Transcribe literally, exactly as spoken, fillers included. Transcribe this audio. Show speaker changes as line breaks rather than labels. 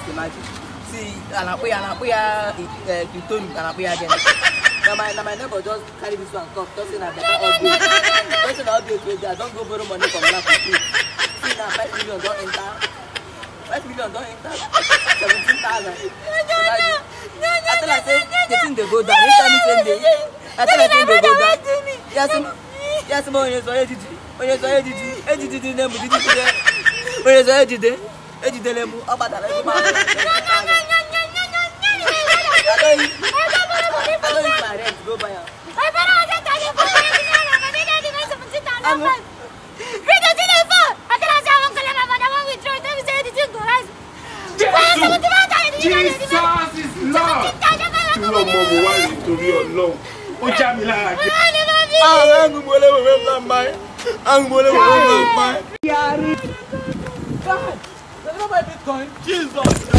Just imagine. See, and I pay and I pay uh you told me and I pay again. Now my now my neighbor just carry this one cup, just saying that better upgrade. Just saying upgrade with I don't go borrow money from last week. See now five million don't enter. Five million don't enter. Seventeen thousand. Imagine. I tell her say the thing they go down. Each time you send it, I tell her thing they go down. Yes, yes, mo yes, oye didi, oye oye didi, oye didi ne mu didi didi, oye oye didi, oye didi ne mu, ọba tala ẹ ma. I don't use my rent go buy am.
I better not tell you for my dinner. My dinner is seventeen thousand. Read the dinner for. I can ask you uncle and my mother when we throw it. We say the thing go rise.
Jesus is Lord. You want more why to be alone? O ja mi lára ke. Ah, ang mo le mo me mai. Ang mo le mo me mai.
Yari. God. There's no Bitcoin. Jesus.